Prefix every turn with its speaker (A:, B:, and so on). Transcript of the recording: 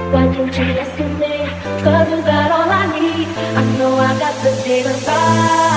A: Why didn't you listen me? 'Cause you got all I need. I know I got to take a ride.